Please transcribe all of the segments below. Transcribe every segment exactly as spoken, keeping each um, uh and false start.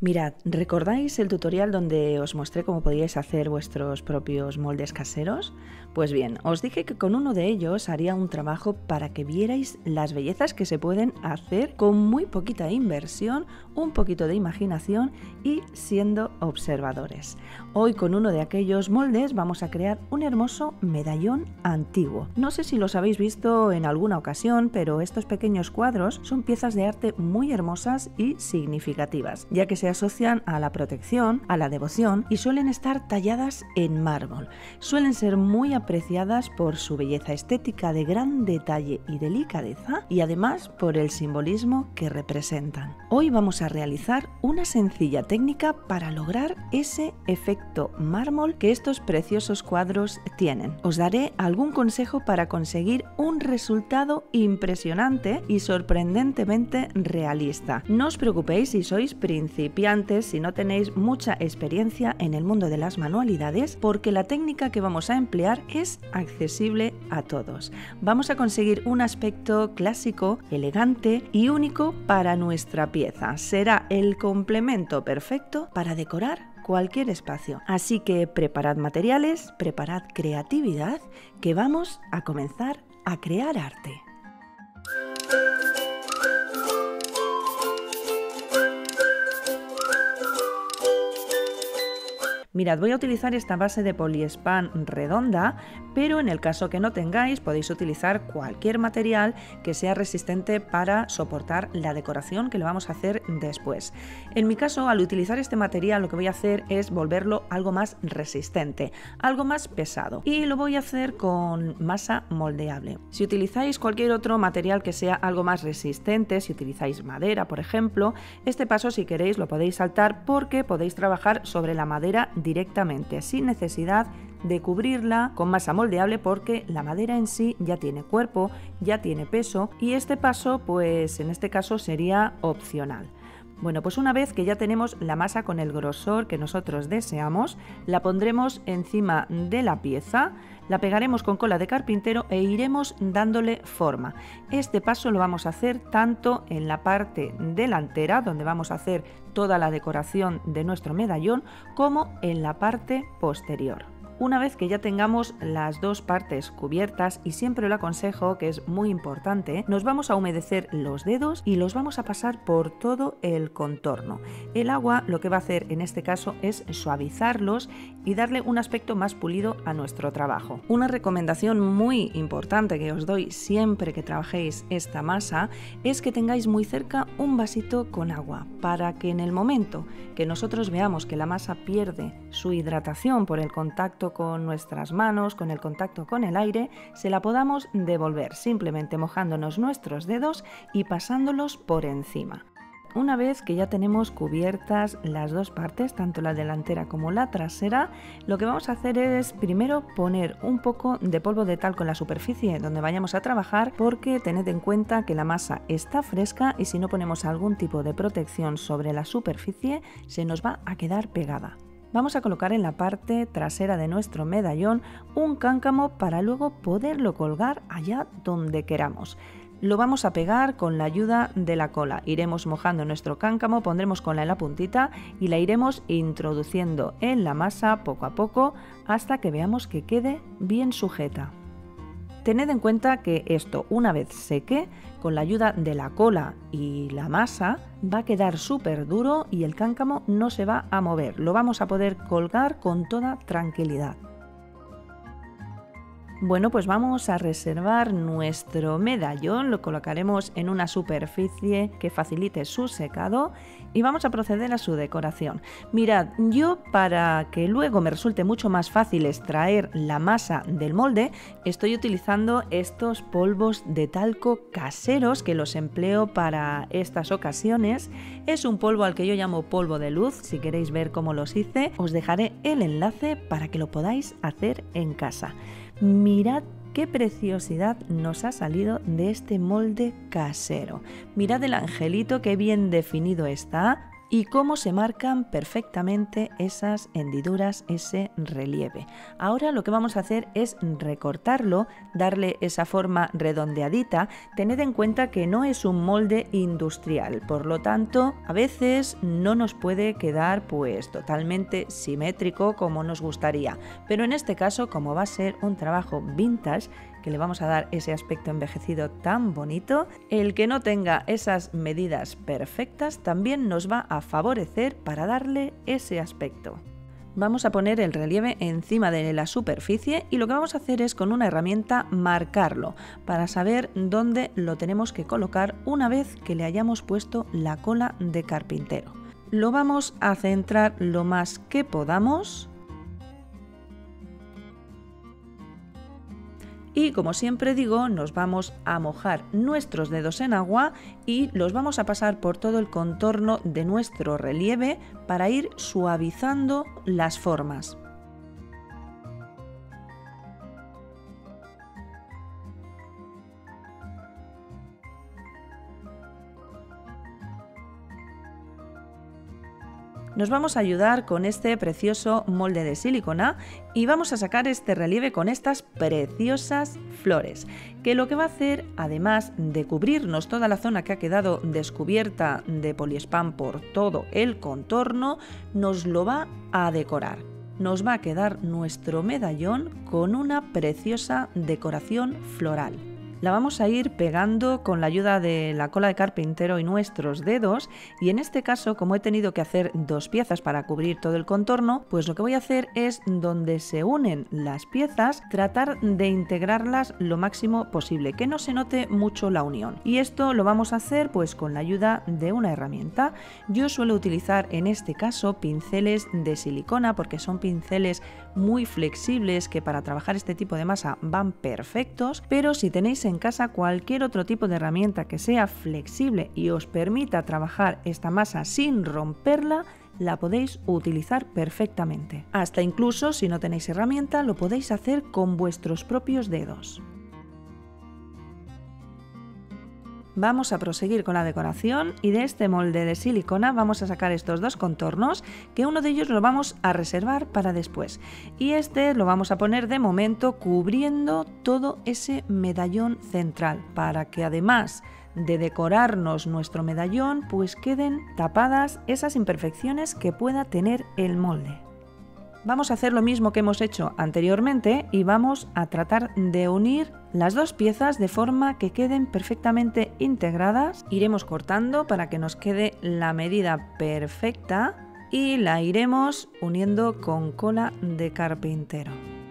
Mirad, ¿recordáis el tutorial donde os mostré cómo podíais hacer vuestros propios moldes caseros? Pues bien, os dije que con uno de ellos haría un trabajo para que vierais las bellezas que se pueden hacer con muy poquita inversión, un poquito de imaginación y siendo observadores. Hoy con uno de aquellos moldes vamos a crear un hermoso medallón antiguo. No sé si los habéis visto en alguna ocasión, pero estos pequeños cuadros son piezas de arte muy hermosas y significativas, ya que se asocian a la protección, a la devoción y suelen estar talladas en mármol. Suelen ser muy apreciadas por su belleza estética de gran detalle y delicadeza y además por el simbolismo que representan. Hoy vamos a realizar una sencilla técnica para lograr ese efecto mármol que estos preciosos cuadros tienen. Os daré algún consejo para conseguir un resultado impresionante y sorprendentemente realista. No os preocupéis si sois principiantes, si no tenéis mucha experiencia en el mundo de las manualidades, porque la técnica que vamos a emplear es accesible a todos. Vamos a conseguir un aspecto clásico, elegante y único para nuestra pieza. Será el complemento perfecto para decorar cualquier espacio. Así que preparad materiales, preparad creatividad, que vamos a comenzar a crear arte. Mirad, voy a utilizar esta base de poliespan redonda, pero en el caso que no tengáis podéis utilizar cualquier material que sea resistente para soportar la decoración que le vamos a hacer después. En mi caso, al utilizar este material, lo que voy a hacer es volverlo algo más resistente, algo más pesado, y lo voy a hacer con masa moldeable. Si utilizáis cualquier otro material que sea algo más resistente, si utilizáis madera, por ejemplo, este paso, si queréis, lo podéis saltar porque podéis trabajar sobre la madera directamente, sin necesidad de cubrirla con masa moldeable, porque la madera en sí ya tiene cuerpo, ya tiene peso, y este paso, pues en este caso sería opcional. Bueno, pues una vez que ya tenemos la masa con el grosor que nosotros deseamos, la pondremos encima de la pieza, la pegaremos con cola de carpintero e iremos dándole forma. Este paso lo vamos a hacer tanto en la parte delantera, donde vamos a hacer toda la decoración de nuestro medallón, como en la parte posterior. Una vez que ya tengamos las dos partes cubiertas, y siempre lo aconsejo, que es muy importante, nos vamos a humedecer los dedos y los vamos a pasar por todo el contorno. El agua lo que va a hacer en este caso es suavizarlos y darle un aspecto más pulido a nuestro trabajo. Una recomendación muy importante que os doy siempre que trabajéis esta masa es que tengáis muy cerca un vasito con agua, para que en el momento que nosotros veamos que la masa pierde su hidratación por el contacto con nuestras manos, con el contacto con el aire, se la podamos devolver, simplemente mojándonos nuestros dedos y pasándolos por encima. Una vez que ya tenemos cubiertas las dos partes, tanto la delantera como la trasera, lo que vamos a hacer es primero poner un poco de polvo de talco en la superficie donde vayamos a trabajar, porque tened en cuenta que la masa está fresca y si no ponemos algún tipo de protección sobre la superficie, se nos va a quedar pegada. Vamos a colocar en la parte trasera de nuestro medallón un cáncamo para luego poderlo colgar allá donde queramos. Lo vamos a pegar con la ayuda de la cola. Iremos mojando nuestro cáncamo, pondremos cola en la puntita y la iremos introduciendo en la masa poco a poco hasta que veamos que quede bien sujeta. Tened en cuenta que esto, una vez seque, con la ayuda de la cola y la masa, va a quedar súper duro y el cáncamo no se va a mover. Lo vamos a poder colgar con toda tranquilidad. Bueno, pues vamos a reservar nuestro medallón, lo colocaremos en una superficie que facilite su secado y vamos a proceder a su decoración. Mirad, yo para que luego me resulte mucho más fácil extraer la masa del molde, estoy utilizando estos polvos de talco caseros que los empleo para estas ocasiones. Es un polvo al que yo llamo polvo de luz. Si queréis ver cómo los hice, os dejaré el enlace para que lo podáis hacer en casa. Mirad qué preciosidad nos ha salido de este molde casero. Mirad el angelito, qué bien definido está y cómo se marcan perfectamente esas hendiduras, ese relieve. Ahora lo que vamos a hacer es recortarlo, darle esa forma redondeadita. Tened en cuenta que no es un molde industrial, por lo tanto a veces no nos puede quedar pues totalmente simétrico como nos gustaría, pero en este caso, como va a ser un trabajo vintage que le vamos a dar ese aspecto envejecido tan bonito, el que no tenga esas medidas perfectas también nos va a favorecer para darle ese aspecto. Vamos a poner el relieve encima de la superficie y lo que vamos a hacer es con una herramienta marcarlo para saber dónde lo tenemos que colocar una vez que le hayamos puesto la cola de carpintero. Lo vamos a centrar lo más que podamos. Y como siempre digo, nos vamos a mojar nuestros dedos en agua y los vamos a pasar por todo el contorno de nuestro relieve para ir suavizando las formas. Nos vamos a ayudar con este precioso molde de silicona y vamos a sacar este relieve con estas preciosas flores, que lo que va a hacer, además de cubrirnos toda la zona que ha quedado descubierta de poliespán por todo el contorno, nos lo va a decorar. Nos va a quedar nuestro medallón con una preciosa decoración floral. La vamos a ir pegando con la ayuda de la cola de carpintero y nuestros dedos, y en este caso, como he tenido que hacer dos piezas para cubrir todo el contorno, pues lo que voy a hacer es, donde se unen las piezas, tratar de integrarlas lo máximo posible, que no se note mucho la unión. Y esto lo vamos a hacer pues con la ayuda de una herramienta. Yo suelo utilizar en este caso pinceles de silicona porque son pinceles muy flexibles que para trabajar este tipo de masa van perfectos, pero si tenéis en casa cualquier otro tipo de herramienta que sea flexible y os permita trabajar esta masa sin romperla, la podéis utilizar perfectamente. Hasta incluso si no tenéis herramienta, lo podéis hacer con vuestros propios dedos. Vamos a proseguir con la decoración y de este molde de silicona vamos a sacar estos dos contornos, que uno de ellos lo vamos a reservar para después y este lo vamos a poner de momento cubriendo todo ese medallón central, para que además de decorarnos nuestro medallón pues queden tapadas esas imperfecciones que pueda tener el molde. Vamos a hacer lo mismo que hemos hecho anteriormente y vamos a tratar de unir las dos piezas de forma que queden perfectamente integradas. Iremos cortando para que nos quede la medida perfecta y la iremos uniendo con cola de carpintero.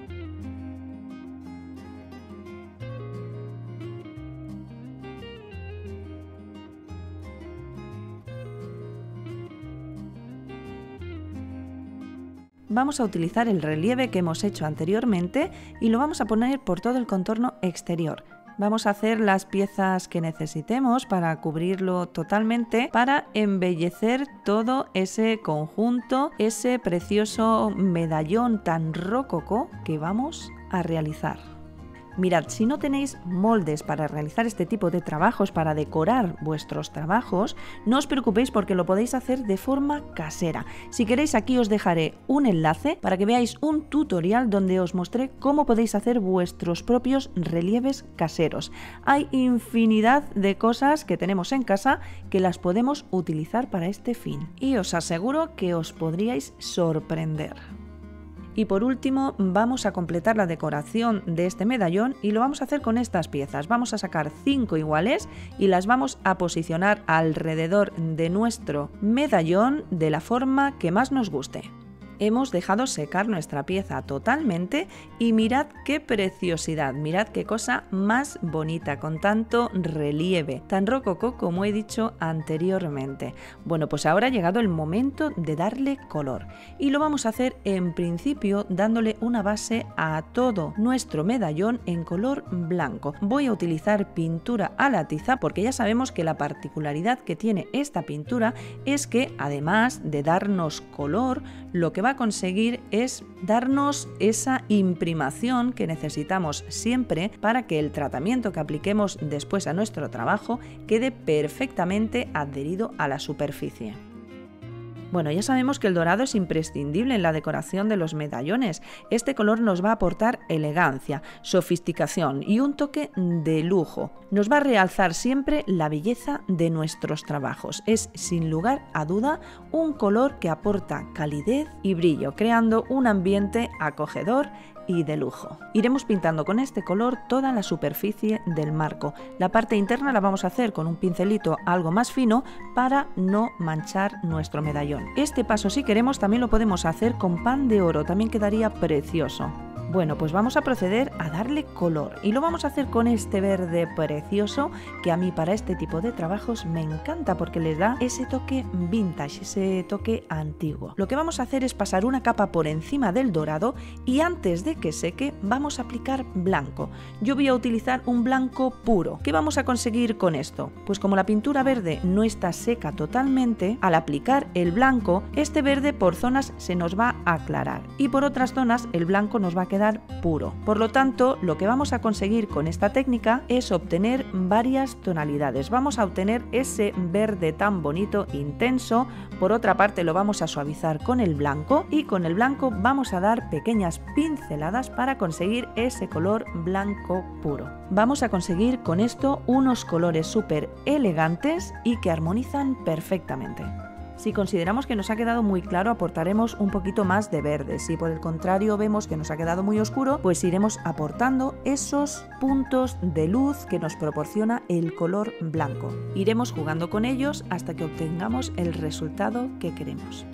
Vamos a utilizar el relieve que hemos hecho anteriormente y lo vamos a poner por todo el contorno exterior. Vamos a hacer las piezas que necesitemos para cubrirlo totalmente, para embellecer todo ese conjunto, ese precioso medallón tan rococó que vamos a realizar. Mirad, si no tenéis moldes para realizar este tipo de trabajos, para decorar vuestros trabajos, no os preocupéis porque lo podéis hacer de forma casera. Si queréis, aquí os dejaré un enlace para que veáis un tutorial donde os mostré cómo podéis hacer vuestros propios relieves caseros. Hay infinidad de cosas que tenemos en casa que las podemos utilizar para este fin y os aseguro que os podríais sorprender. Y por último vamos a completar la decoración de este medallón y lo vamos a hacer con estas piezas. Vamos a sacar cinco iguales y las vamos a posicionar alrededor de nuestro medallón de la forma que más nos guste. Hemos dejado secar nuestra pieza totalmente y mirad qué preciosidad, mirad qué cosa más bonita, con tanto relieve, tan rococó como he dicho anteriormente. Bueno, pues ahora ha llegado el momento de darle color y lo vamos a hacer en principio dándole una base a todo nuestro medallón en color blanco. Voy a utilizar pintura a la tiza porque ya sabemos que la particularidad que tiene esta pintura es que además de darnos color, lo que va a conseguir es darnos esa imprimación que necesitamos siempre para que el tratamiento que apliquemos después a nuestro trabajo quede perfectamente adherido a la superficie. Bueno, ya sabemos que el dorado es imprescindible en la decoración de los medallones. Este color nos va a aportar elegancia, sofisticación y un toque de lujo. Nos va a realzar siempre la belleza de nuestros trabajos. Es, sin lugar a duda, un color que aporta calidez y brillo, creando un ambiente acogedor y de lujo. Iremos pintando con este color toda la superficie del marco. La parte interna la vamos a hacer con un pincelito algo más fino para no manchar nuestro medallón. Este paso, si queremos, también lo podemos hacer con pan de oro, también quedaría precioso. Bueno, pues vamos a proceder a darle color y lo vamos a hacer con este verde precioso que a mí para este tipo de trabajos me encanta porque les da ese toque vintage, ese toque antiguo. Lo que vamos a hacer es pasar una capa por encima del dorado y antes de que seque vamos a aplicar blanco. Yo voy a utilizar un blanco puro. ¿Qué vamos a conseguir con esto? Pues como la pintura verde no está seca totalmente, al aplicar el blanco, este verde por zonas se nos va a aclarar y por otras zonas el blanco nos va a quedar puro. Por lo tanto, lo que vamos a conseguir con esta técnica es obtener varias tonalidades. Vamos a obtener ese verde tan bonito, intenso. Por otra parte, lo vamos a suavizar con el blanco y con el blanco vamos a dar pequeñas pinceladas para conseguir ese color blanco puro. Vamos a conseguir con esto unos colores súper elegantes y que armonizan perfectamente. Si consideramos que nos ha quedado muy claro, aportaremos un poquito más de verde. Si por el contrario vemos que nos ha quedado muy oscuro, pues iremos aportando esos puntos de luz que nos proporciona el color blanco. Iremos jugando con ellos hasta que obtengamos el resultado que queremos.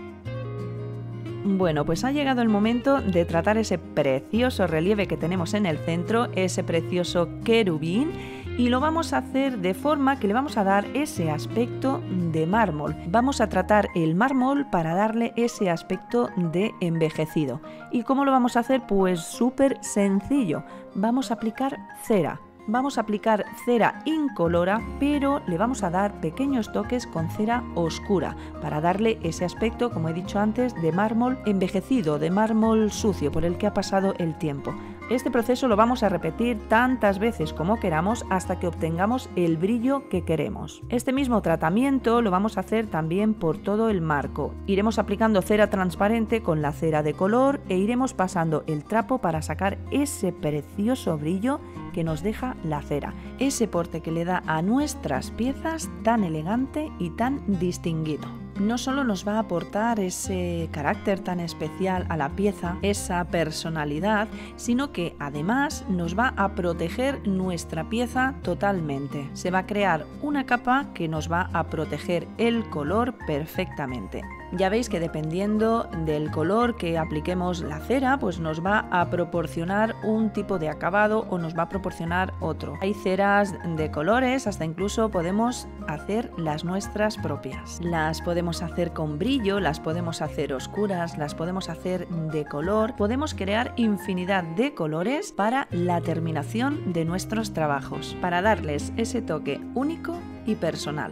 Bueno, pues ha llegado el momento de tratar ese precioso relieve que tenemos en el centro, ese precioso querubín, y lo vamos a hacer de forma que le vamos a dar ese aspecto de mármol. Vamos a tratar el mármol para darle ese aspecto de envejecido. ¿Y cómo lo vamos a hacer? Pues súper sencillo. Vamos a aplicar cera. Vamos a aplicar cera incolora, pero le vamos a dar pequeños toques con cera oscura para darle ese aspecto, como he dicho antes, de mármol envejecido, de mármol sucio por el que ha pasado el tiempo. Este proceso lo vamos a repetir tantas veces como queramos hasta que obtengamos el brillo que queremos. Este mismo tratamiento lo vamos a hacer también por todo el marco. Iremos aplicando cera transparente con la cera de color e iremos pasando el trapo para sacar ese precioso brillo que nos deja la cera, ese porte que le da a nuestras piezas tan elegante y tan distinguido. No solo nos va a aportar ese carácter tan especial a la pieza, esa personalidad, sino que además nos va a proteger nuestra pieza totalmente. Se va a crear una capa que nos va a proteger el color perfectamente. Ya veis que dependiendo del color que apliquemos la cera, pues nos va a proporcionar un tipo de acabado o nos va a proporcionar otro. Hay ceras de colores, hasta incluso podemos hacer las nuestras propias. Las podemos hacer con brillo, las podemos hacer oscuras, las podemos hacer de color. Podemos crear infinidad de colores para la terminación de nuestros trabajos, para darles ese toque único y personal.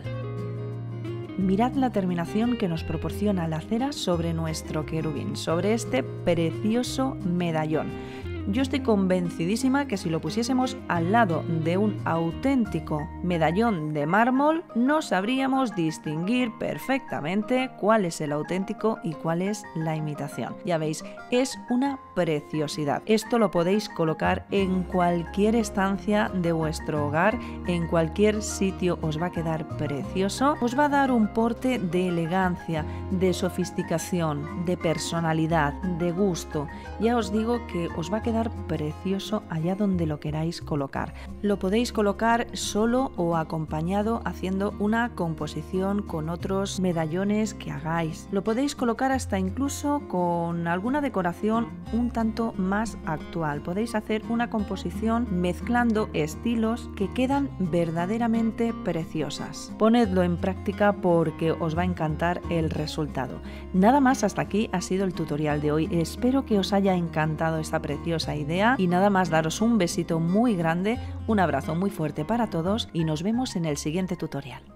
Mirad la terminación que nos proporciona la cera sobre nuestro querubín, sobre este precioso medallón. Yo estoy convencidísima que si lo pusiésemos al lado de un auténtico medallón de mármol, no sabríamos distinguir perfectamente cuál es el auténtico y cuál es la imitación. Ya veis, es una preciosidad. Esto lo podéis colocar en cualquier estancia de vuestro hogar, en cualquier sitio os va a quedar precioso. Os va a dar un porte de elegancia, de sofisticación, de personalidad, de gusto. Ya os digo que os va a quedar precioso allá donde lo queráis colocar. Lo podéis colocar solo o acompañado haciendo una composición con otros medallones que hagáis. Lo podéis colocar hasta incluso con alguna decoración un tanto más actual. Podéis hacer una composición mezclando estilos que quedan verdaderamente preciosas. Ponedlo en práctica porque os va a encantar el resultado. Nada más, hasta aquí ha sido el tutorial de hoy. Espero que os haya encantado esta preciosa idea y nada más, daros un besito muy grande, un abrazo muy fuerte para todos y nos vemos en el siguiente tutorial.